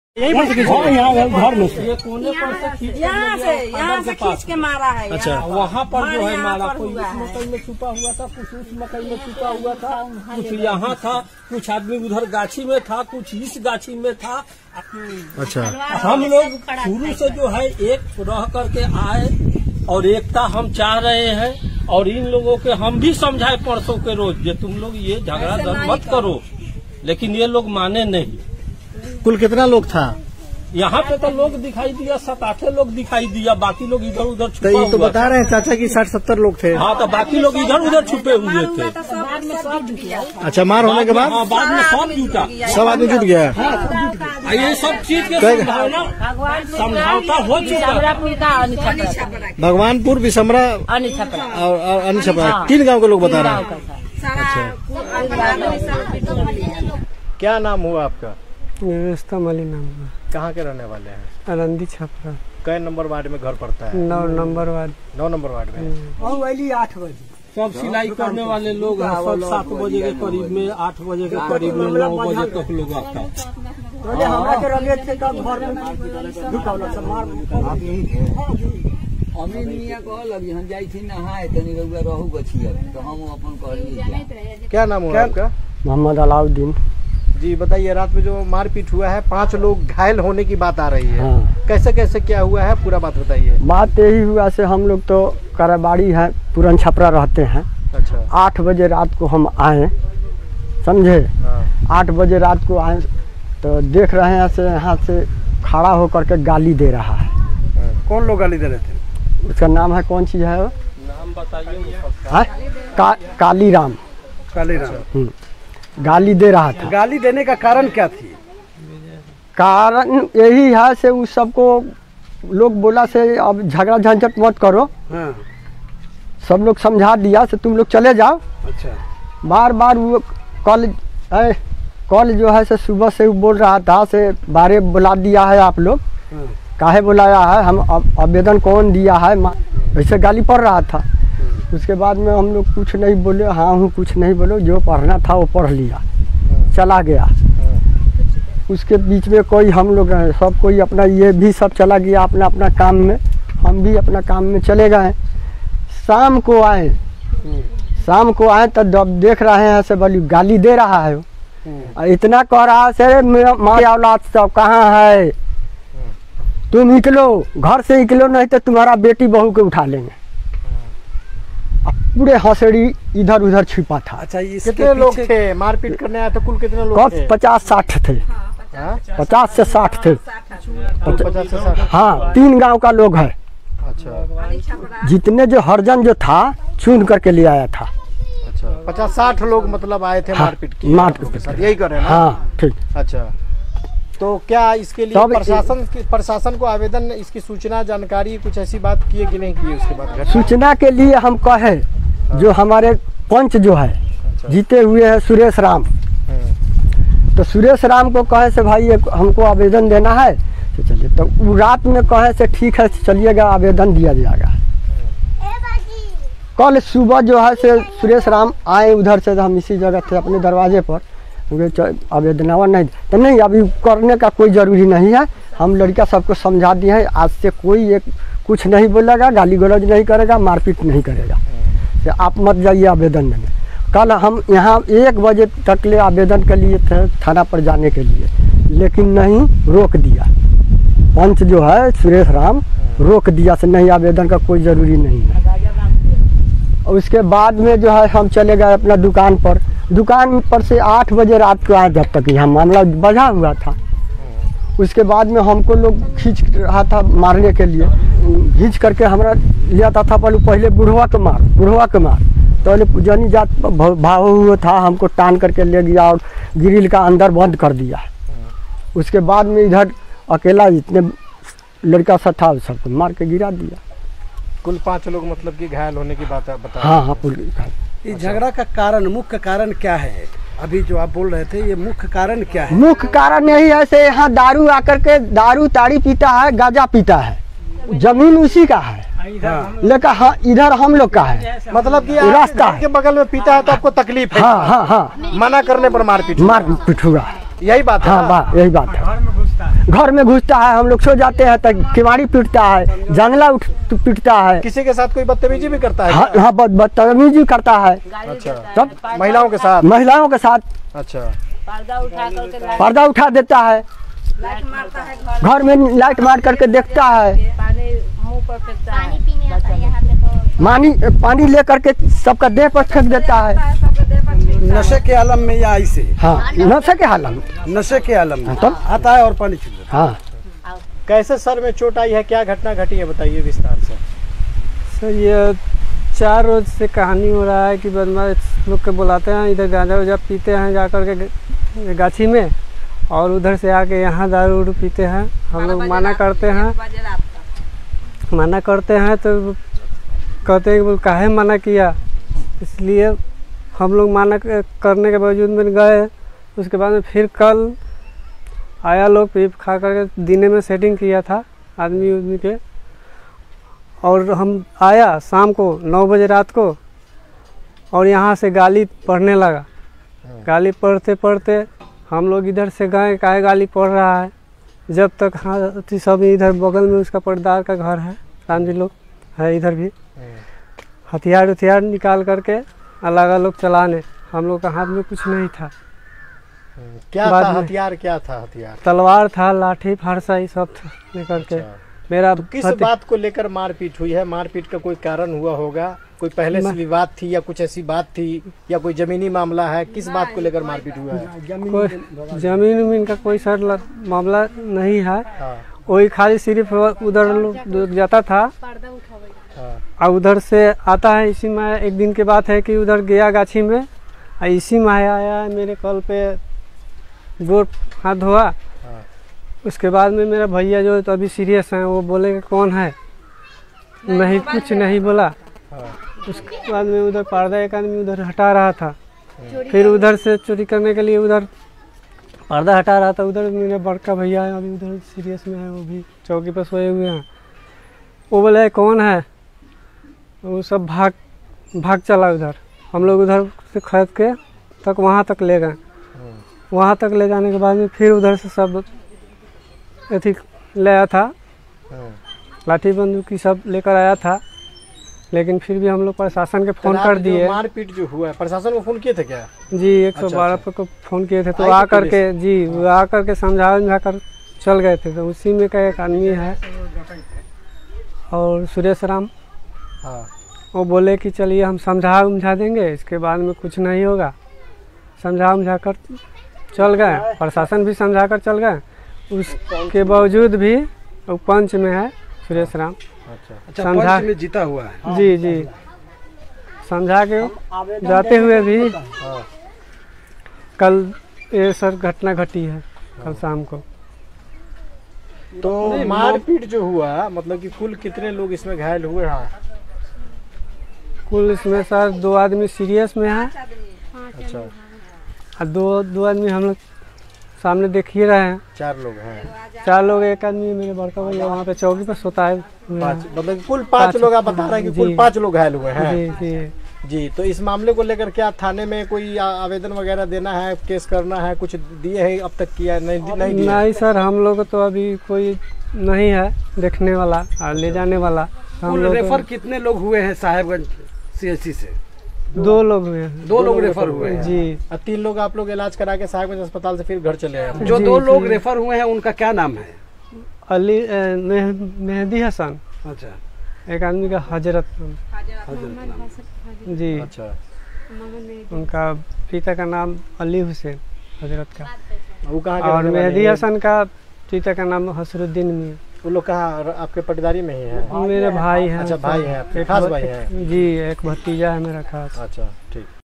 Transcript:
यहाँ घर में से ये कोने पर से यहाँ से खींच के मारा है। अच्छा, वहाँ पर जो है मारा, कोई हुआ है। मकई में छुपा हुआ था, कुछ उस मकई में छुपा हुआ था, कुछ यहाँ था, कुछ आदमी उधर गाछी में था, कुछ इस गाछी में था। अच्छा, हम लोग शुरू से जो है एक रह करके आए और एकता हम चाह रहे हैं और इन लोगों के हम भी समझाए परसों के रोज जे तुम लोग ये झगड़ा मत करो, लेकिन ये लोग माने नहीं। कुल कितना लोग था? यहाँ पे तो लोग दिखाई दिया 7-8 लोग दिखाई दिया, बाकी लोग इधर उधर तो छुपा ये तो हुआ बता रहे हैं चाचा कि 60-70 लोग थे। हाँ, तो बाकी लोग इधर उधर छुपे हुए थे। अच्छा, मार होने के बाद हाँ, बाद में सब जुटा, सब आदमी जुट गया। ये सब चीज के समझौता हो चुका। भगवानपुर, बिसमरा और अनी छपरा 3 गांव के लोग बता रहे हैं। क्या नाम हुआ आपका? व्यवस्था माली नाम है। कहाँ के रहने वाले हैं? आनंदी छपरा। कई नंबर वार्ड में घर पड़ता है? 9 नंबर वार्ड। 9 नंबर वार्ड में। और वाली 8 बजे सब सिलाई करने वाले लोग हैं, सब 7 बजे के करीब में, 8 बजे के करीब में, 9 बजे तक लोग आता है। क्या नाम हुआ आपका? मोहम्मद अलाउद्दीन। जी बताइए, रात में जो मारपीट हुआ है 5 लोग घायल होने की बात आ रही है। हाँ। कैसे कैसे क्या हुआ है, पूरा बात बताइए। बात यही हुआ से हम लोग तो कराबाड़ी है, पुरन छपरा रहते हैं। अच्छा। 8 बजे रात को हम आए, समझे। हाँ। 8 बजे रात को आए तो देख रहे हैं से यहाँ से खड़ा होकर के गाली दे रहा है। कौन लोग गाली दे रहे थे? उसका नाम है, कौन चीज है वो? नाम बताइए। कालीराम। कालीराम गाली दे रहा था। गाली देने का कारण क्या थी? कारण यही है से उस सबको लोग बोला से अब झगड़ा झंझट मत करो। हाँ। सब लोग समझा दिया से तुम लोग चले जाओ। अच्छा। बार बार वो कल जो है से सुबह से वो बोल रहा था से बारे बुला दिया है आप लोग। हाँ। काहे बुलाया है, हम आवेदन कौन दिया है, ऐसे गाली पड़ रहा था। उसके बाद में हम लोग कुछ नहीं बोले, हाँ हूँ कुछ नहीं बोलो, जो पढ़ना था वो पढ़ लिया, चला गया। उसके बीच में कोई हम लोग सब कोई अपना ये भी सब चला गया अपना अपना काम में, हम भी अपना काम में चले गए। शाम को आए तो जब देख रहे हैं से बोली गाली दे रहा है। इतना कह रहा है से मेरा माँ औलाद सब कहाँ है, तुम निकलो घर से, निकलो नहीं तो तुम्हारा बेटी बहू के उठा लेंगे। पूरे हंसड़ी इधर उधर छिपा था। अच्छा, कितने लोग थे मारपीट करने आए तो? कुल कितने लोग थे? 50-60 थे। 50 से 60 थे। 50 से 60। हाँ, 3 गांव का लोग है। अच्छा। जितने जो हरजन जो था चुन करके ले आया था। अच्छा, 50-60 लोग मतलब आए थे। हाँ, मारपीट की यही कर रहे हैं ना? हाँ ठीक। अच्छा, तो क्या इसके लिए प्रशासन को आवेदन, इसकी सूचना जानकारी कुछ ऐसी बात किए कि नहीं किए? उसके बाद सूचना के लिए हम कहे जो हमारे पंच जो है जीते हुए है सुरेश राम, तो सुरेश राम को कहे से भाई हमको आवेदन देना है तो चलिए, तो वो रात में कहे से ठीक है चलिएगा आवेदन दिया जाएगा। कल सुबह जो है से सुरेश राम आए उधर से, हम इसी जगह थे अपने दरवाजे पर, आवेदनावा नहीं तो नहीं, अभी करने का कोई ज़रूरी नहीं है। हम लड़का सबको समझा दिए हैं, आज से कोई एक कुछ नहीं बोलेगा, गाली गलौज नहीं करेगा, मारपीट नहीं करेगा। तो आप मत जाइए आवेदन देने। कल हम यहाँ 1 बजे तक ले आवेदन के लिए थे थाना पर जाने के लिए, लेकिन नहीं, रोक दिया पंच जो है सुरेश राम, रोक दिया से नहीं आवेदन का कोई ज़रूरी नहीं है। उसके बाद में जो है हम चले गए अपना दुकान पर से 8 बजे रात को आए, जब तक यहाँ मामला बढ़ा हुआ था। उसके बाद में हमको लोग खींच रहा था मारने के लिए, खींच करके हमारा ले आता था पहले बुढ़वा के मार, तो जनी जात भाव हुआ था, हमको टान करके ले गया और ग्रिल का अंदर बंद कर दिया। उसके बाद में इधर अकेला जितने लड़का सा था सबको मार के गिरा दिया। कुल 5 लोग मतलब कि घायल होने की बात बता। हाँ। इस झगड़ा का कारण, मुख्य कारण क्या है? अभी जो आप बोल रहे थे, ये मुख्य कारण क्या है? मुख्य कारण यही है से यहाँ दारू आकर के दारू ताड़ी पीता है, गांजा पीता है, जमीन उसी का है। हाँ। लेकिन हाँ, इधर हम लोग का है, मतलब कि रास्ता के बगल में पीता है तो आपको तकलीफ है? हाँ। मना करने पर मारपीट हुआ, यही बात है? हाँ, यही बात है। घर में घुसता है, हम लोग सो जाते हैं तो किवाड़ी पीटता है, जंगला पीटता है। किसी के साथ कोई बदतमीजी भी करता है? हाँ हाँ, बदतमीजी करता है। अच्छा, सब महिलाओं के साथ? महिलाओं के साथ। अच्छा, पर्दा उठा देता है, लाइट मारता है, घर में लाइट मार करके देखता है, पानी मुंह पर फेंकता है, पानी पीने आता है यहाँ पे तो पानी ले करके सबका देह पर फेंक देता है। नशे के आलम में या ऐसे? हाँ, नशे के हालत, नशे के आलम में तब आता है और पानी छू लेता है। हाँ। कैसे सर में चोट आई है, क्या घटना घटी है, बताइए विस्तार से। सर ये 4 रोज से कहानी हो रहा है कि बदमाश लोग के बुलाते हैं, इधर गांजा वाजा पीते हैं जा कर के गाछी में, और उधर से आके यहाँ दारू उरू पीते हैं। हम लोग मना करते हैं, तो कहते हैं कि काहे मना किया, इसलिए हम लोग मना करने के बावजूद में गए। उसके बाद में फिर कल आया लोग, पीप खा करके दिने में सेटिंग किया था आदमी के, और हम आया शाम को 9 बजे रात को, और यहाँ से गाली पढ़ने लगा। गाली पढ़ते पढ़ते हम लोग इधर से गए, काहे गाली पढ़ रहा है, जब तक हाँ सब इधर बगल में उसका पर्दार का घर है, रामजी लोग है इधर भी, हथियार निकाल करके अलग अलग चलाने। हम लोग का हाथ में कुछ नहीं था। क्या था हथियार? क्या था हथियार? तलवार था, लाठी फरसा ये सब था लेकर के। मेरा तो किस बात को लेकर मारपीट हुई है? मारपीट का कोई कारण हुआ होगा? कोई पहले से विवाद थी या कुछ ऐसी बात थी, या कोई जमीनी मामला है? किस बात को लेकर मारपीट हुआ है? कोई जमीन उमीन का कोई सर मामला नहीं है। हाँ। वही खाली सिर्फ उधर लोग जाता था, हाँ। और उधर से आता है। इसी में एक दिन के बात है कि उधर गया गाछी में, और इसी में आया मेरे कल पे गोड़ हाथ धोआ। हाँ। उसके बाद में मेरा भैया जो तो अभी सीरियस हैं, वो बोले कि कौन है, नहीं कुछ नहीं बोला। हाँ। उसके बाद में उधर पर्दा एक आदमी उधर हटा रहा था, फिर उधर से चोरी करने के लिए उधर पर्दा हटा रहा था। उधर मेरे बड़का भैया है, अभी उधर सीरियस में है, वो भी चौकी पर सोए हुए हैं। वो बोले कौन है, वो सब भाग चला उधर। हम लोग उधर से खरीद के तक वहाँ तक ले गए। वहाँ तक ले जाने के बाद में फिर उधर से सब अथी ले आया था, लाठी बंदूक की सब लेकर आया था, लेकिन फिर भी हम लोग प्रशासन के फोन कर दिए। मारपीट जो हुआ है, प्रशासन को फोन किए थे क्या? जी 112 पे को फोन किए थे, तो आ करके जी वो आ करके समझा कर चल गए थे। तो उसी में का एक आदमी है और सुरेश राम, हाँ। वो बोले कि चलिए हम समझा देंगे, इसके बाद में कुछ नहीं होगा। समझा कर चल गए, प्रशासन भी समझा कर चल गए। उसके बावजूद भी वो पंच में है सुरेश राम। अच्छा, पंच में जीता हुआ है। जी समझा के जाते हुए भी कल ये सर घटना घटी है कल शाम को। तो मारपीट जो हुआ, मतलब कि कुल कितने लोग इसमें घायल हुए हैं? कुल इसमें सर 2 आदमी सीरियस में है। अच्छा, और दो आदमी हम लोग सामने देख ही रहे हैं। 4 लोग हैं। 4 लोग, एक आदमी मेरे बड़का भैया वहाँ पे चौकी पर सोता है। 5, मतलब कि कुल 5 लोग आप बता रहे हैं कि कुल 5 लोग घायल हुए हैं। जी। तो इस मामले को लेकर क्या थाने में कोई आवेदन वगैरह देना है, केस करना है, कुछ दिए है अब तक किया? नहीं सर, हम लोग तो अभी कोई नहीं है देखने वाला और ले जाने वाला। हम लोग रेफर कितने लोग हुए हैं साहेबगंज CHC से? 2 लोग हुए हैं। 2 लोग रेफर हुए हैं जी। और 3 लोग आप लोग इलाज करा के साहेबगंज अस्पताल से फिर घर चले आए। जो 2 लोग रेफर हुए हैं उनका क्या नाम है? अली मेहदी हसन। अच्छा। एक आदमी का हजरत जी। अच्छा। उनका पिता का नाम अली हुसैन हजरत का। वो कहाँ? और मेहदी हसन का पिता का नाम हसरुद्दीन मियां। वो लोग कहाँ आपके पटदारी में ही है? मेरे भाई हैं। अच्छा, भाई हैं आपके, खास भाई हैं? जी, एक भतीजा है मेरा खास। अच्छा, ठीक।